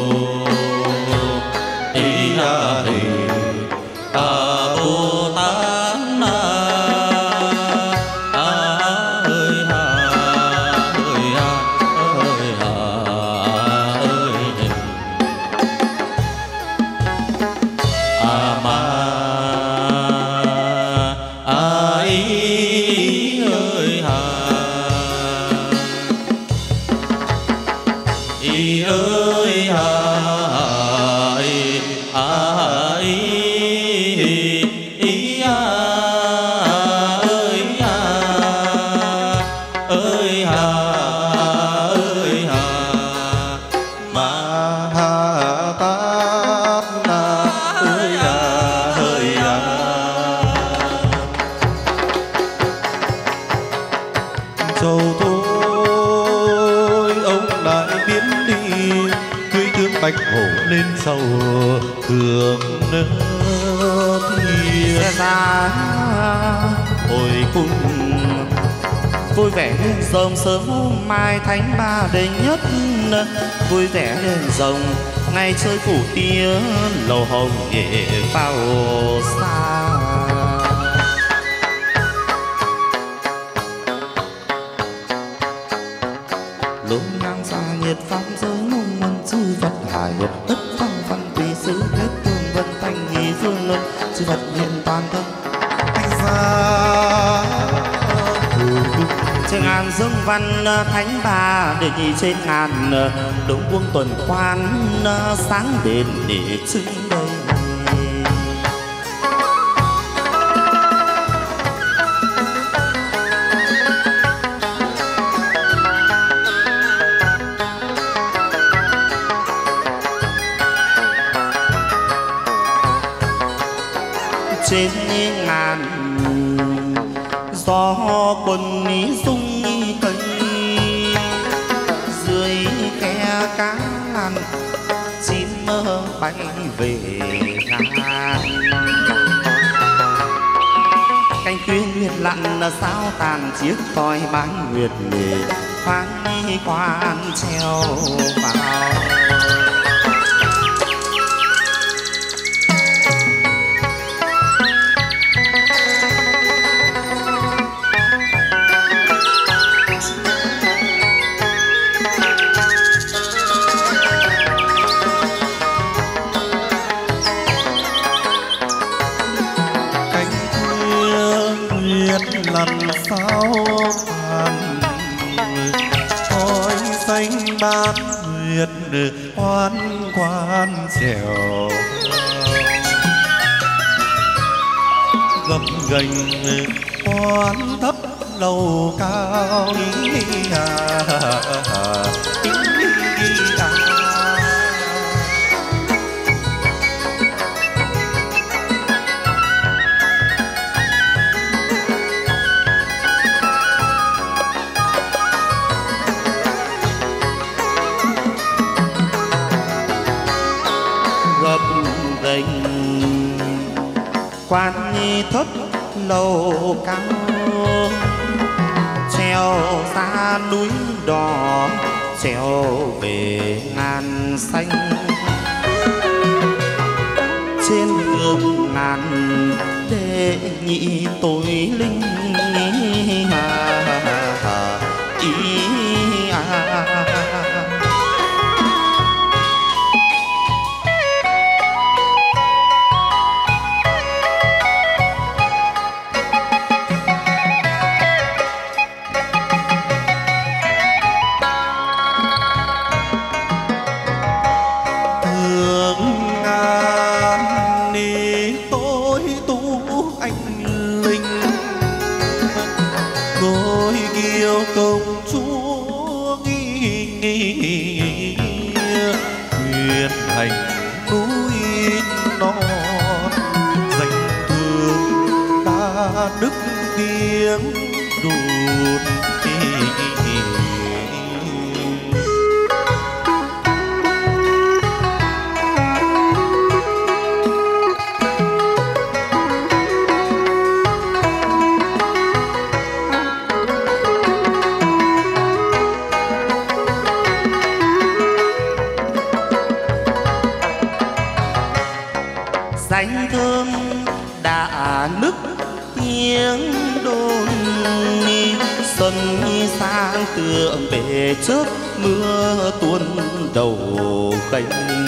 ý a hì a bồ tát na ơi a ơi a ơi a ơi a ma a ý ơi hà ý ơi hà ý a ý ý a ơi hà ơi hà ơi hà ma Ha tát na ơi à ơi à. Châu tôi ông lại biến đi, cưỡi tướng bạch hổ lên sầu thường nơ thiên. ra hồi cùng vui vẻ lên rồng sớm hôm mai thánh ba đệ nhất, vui vẻ lên rồng ngày chơi phủ tia lầu hồng nghệ phao xa. lúc ngang xa nhiệt pháp giới mong mân chư Phật hải hiệp tất phong văn tùy sứ kết tương vân thanh nhị phương luân chư Phật hiện toàn thân Anh ra trên ngàn dương văn thánh ba để nhị trên ngàn đúng quân tuần khoan sáng đền để chứng đây. Trên ngàn gió quân rung cây, dưới khe cá lăn chim mơ bay về ngàn. Cánh tuyên nguyệt lặn sao tàn chiếc toi bán nguyệt lệ khoan quan treo vào. làm sao bàn khói xanh bát nguyệt oan quan trèo gập ghềnh oan thấp lầu cao ý à, ý à. Quan nhi thất lầu cao treo ra núi đỏ treo về ngàn xanh trên gương ngàn đệ nhị tối linh à, à, ý à. nức tiếng đùn. Danh thơm đã nức tiếng đồn, xuân sang tượng về chớp mưa tuôn đầu kênh.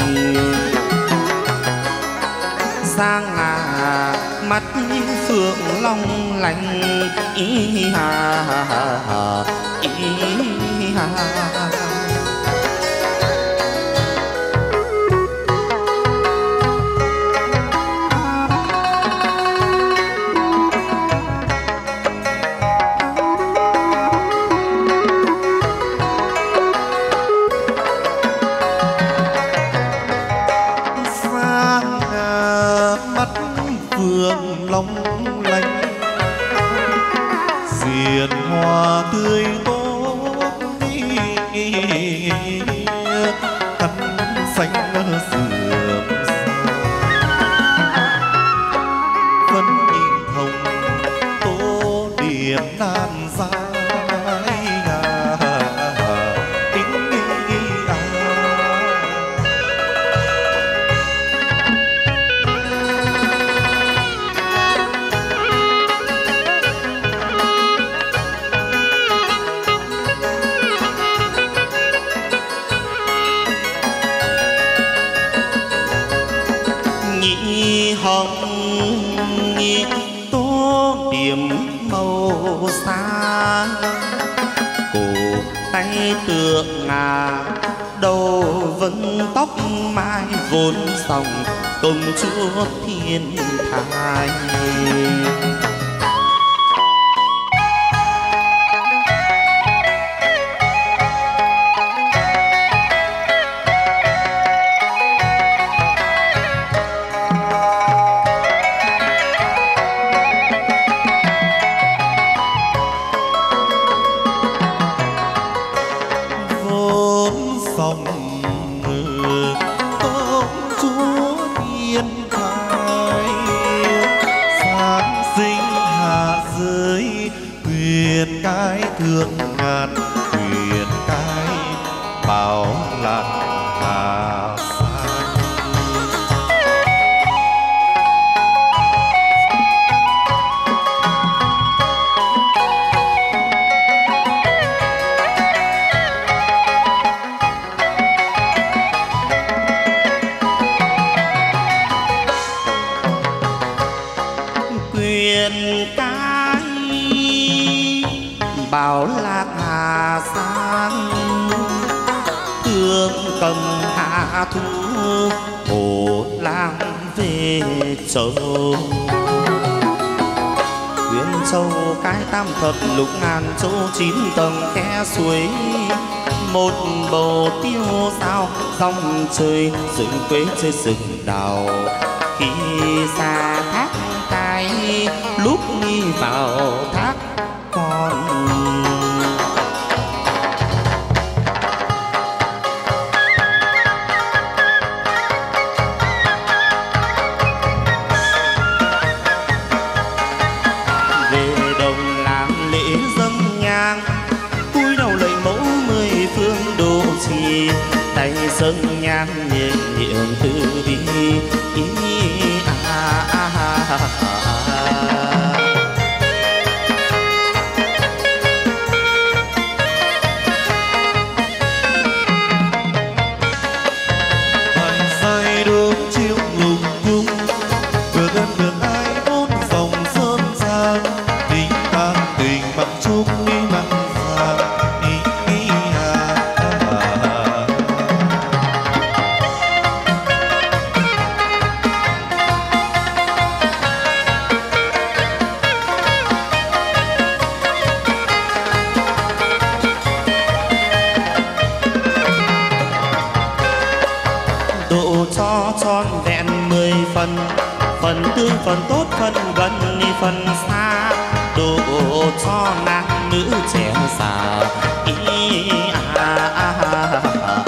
Sang ngà mắt phượng long lanh, ý hà ý hà. Phượng long lanh diền hoa tươi tốt, khăn xanh sườn vân nhìn hồng tô điểm nan dài. Hồng nhị tô điểm màu xa, cổ tay tượng ngà đầu vẫn tóc mai vốn dòng công chúa thiên thai. Cái thương ngàn huyền cái bảo lạc hà sang. Quyền cái bảo lạc hà sang, tương cầm hạ thu hồ lang về châu. Quyên châu cái tam thập lục ngàn châu, chín tầng khe suối một bầu tiêu sao. Dòng trời rừng quế chơi rừng đào, khi xa thác cái lúc đi vào thác con. Về đồng làm lễ dâng nhang, cúi đầu lạy mẫu mười phương độ trì, tay dâng nhang nhẹ nhàng từ bi. À, à, à, à, à. Độ cho tròn vẹn mười phần, phần tươi phần tốt phần gần phần xa độ cho nam nữ trẻ già ý à, à, à, à.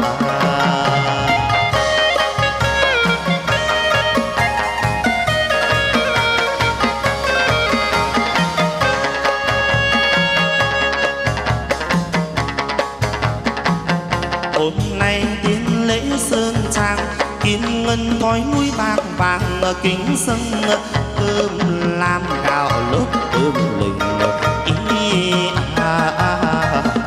Hôm nay tiến lễ sơn trang kim ngân gói núi bạc vàng kính sân cơm lam gạo lốt cơm lừng ý à, à, à, à.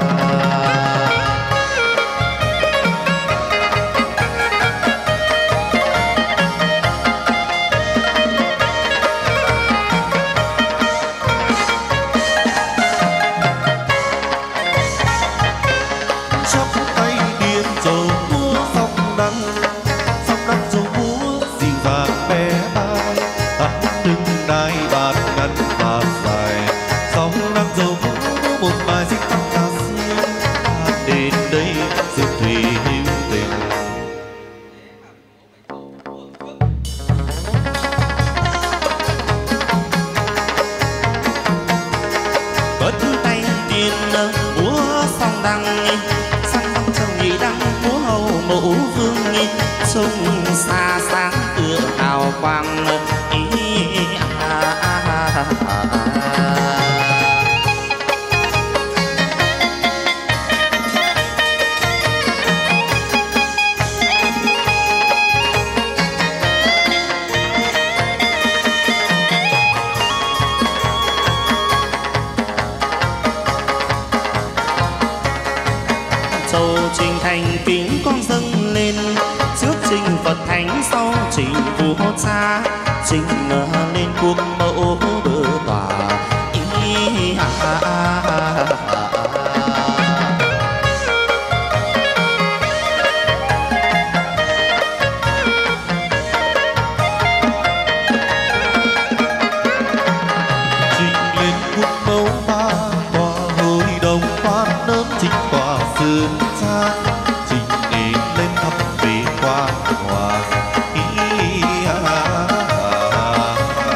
Sông xa sáng tựa hào quang ý à, à, à, à, à. Châu trình thành kính con dâng lên trước trình Phật thánh sau trình vua cha trình lên quốc mẫu bờ tòa ý à, à, à, à, à. Trình lên quốc mẫu ba tòa hội đồng quan lớn trình tòa sơn cha trình đến lên thăm về quan hòa ý à, à, à.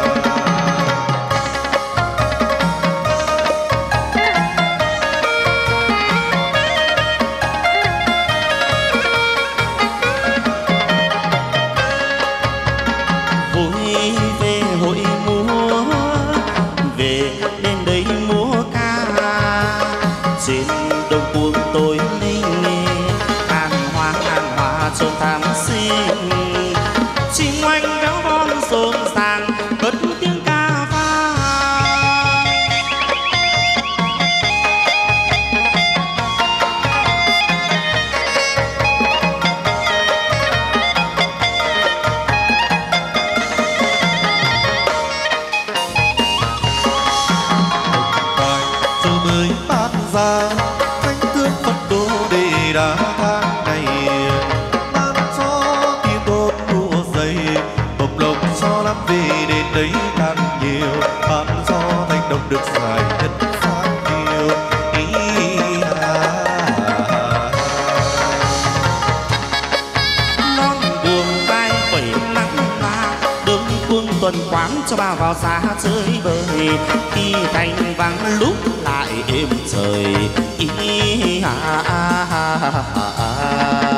Vui về hội múa về đến đây múa ca trên đồng cuồng tôi linh hàng hoa hàng hoa trông thắm xinh chim oanh véo von rộn ràng cất tiếng ca vang. Tài giờ mới phát ra cánh tướng Phật đô đề đà thang này ban cho tiền đốt đua dày bồng lộc cho lắm về đến đấy càng nhiều ban cho thành đồng được giải nhất sáng nhiều ý à, à. Non buồn vai vẩy nắng la đường quân tuần quán cho bà vào xa chơi bời khi thành vang lúc lại êm trời ý à, à, à, à, à.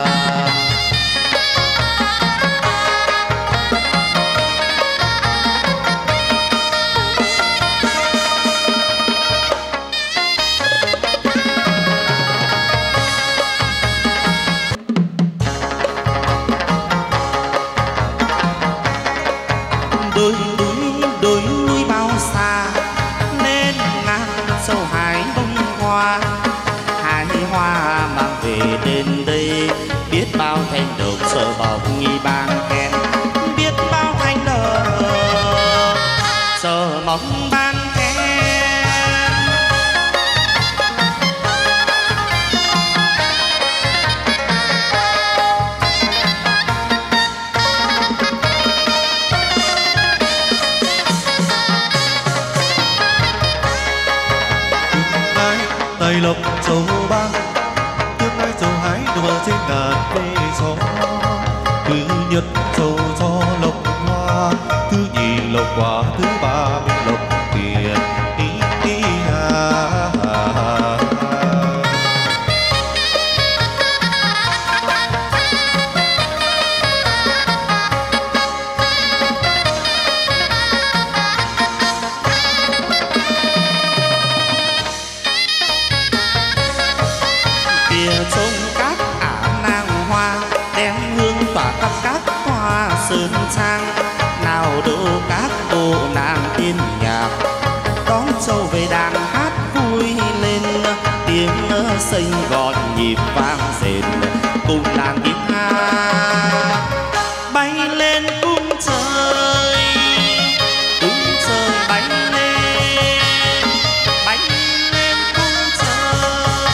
Đôi núi đôi núi bao xa lên ngang sâu hải bông hoa hai hoa mang về đến đây biết bao thanh đồng sợ bóng nghi ban khen biết bao thanh đồng sợ mong ban khen. Tài lộc châu ba tương lai châu hái đùa trên ngàn cây gió thứ nhất châu cho lộc hoa thứ nhì lộc quả thứ ba mình lộc tiền ý ý à, à, à. Trông các ả nàng hoa đem hương tỏa khắp các hoa sơn trang, nào đỡ các bộ nàng tiên nhạc đón châu về đàn hát vui lên, tiếng xanh gọn nhịp vang rền cùng làng tiếng hát bay lên cung trời, cung trời bay lên, bay lên cung trời.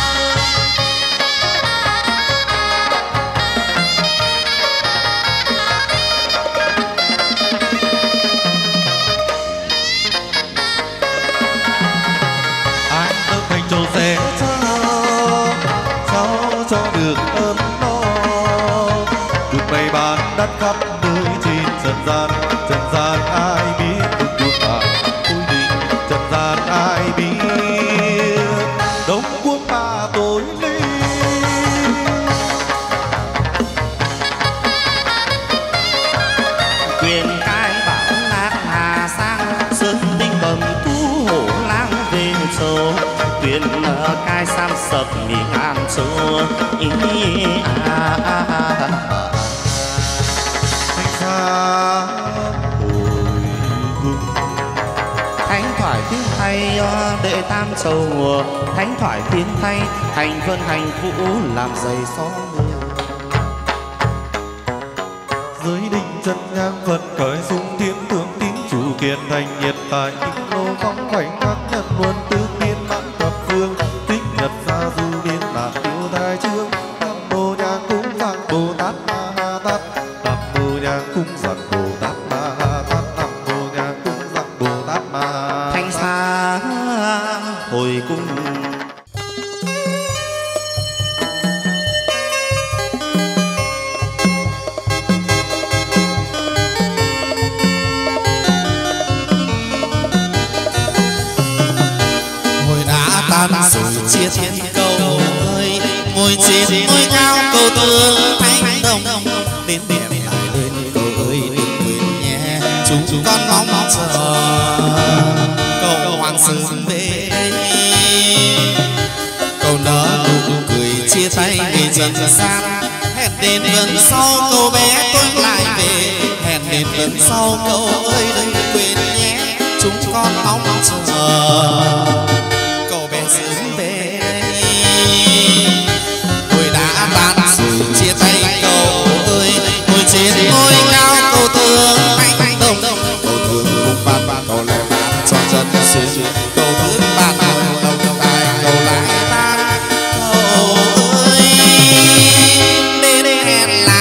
Ai ở thành châu sẽ sao sao cho được ơn nó, cuộc bày bán đắt khắp nơi trên trần gian, trần gian ai biết cuộc cuộc à tôi định trần gian ai biết đông quốc ba tối ly. Quyền cai bảo lạc hà sang sơn tinh bầm tú hổ lang về châu, quyền cai sam sập mì ngàn châu ý à, à, à, à. Thanh xa hồi hương Thánh thoại thiên thay đệ tam châu, thánh thoại thiên thay hành vân hành vũ làm dày gió mưa. dưới đỉnh chân nhang phật cõi sung thiên tướng tín chủ kiền thành nhiệt tại kinh lô phong khoảnh khắc nhân luân tứ niên mãn thập phương tích nhật gia du niên lạc tiêu thai chương nam mô nhang cung giang bồ tát ma ha tát, nam mô nhang cung giang bồ tát ma ha tát, nam mô nhang cung giang bồ tát ma ha Thanh xa hồi cung. rồi chia thân cầu ơi, ngồi trên ngôi cao cầu tương thánh đồng, đến đẹp lại lên cầu ơi đừng quên nhé, chúng con mong chờ cầu hoàng sớm về đây, cầu nở nụ cười chia tay người dần gian, hẹn đến lần sau cầu bé tôi lại về, hẹn đến lần sau cầu ơi đừng quên nhé, chúng con mong chờ cầu bé sớm về đây. Tôi đã tan rồi chia tay cầu ơi, ngồi trên ngôi cao cầu thương thanh đồng, cầu thương cùng ban ban cầu lẽ ban cho dân xuyên, cầu thương ban ban đồng tài cầu lại tan cầu ơi, đến hẹn là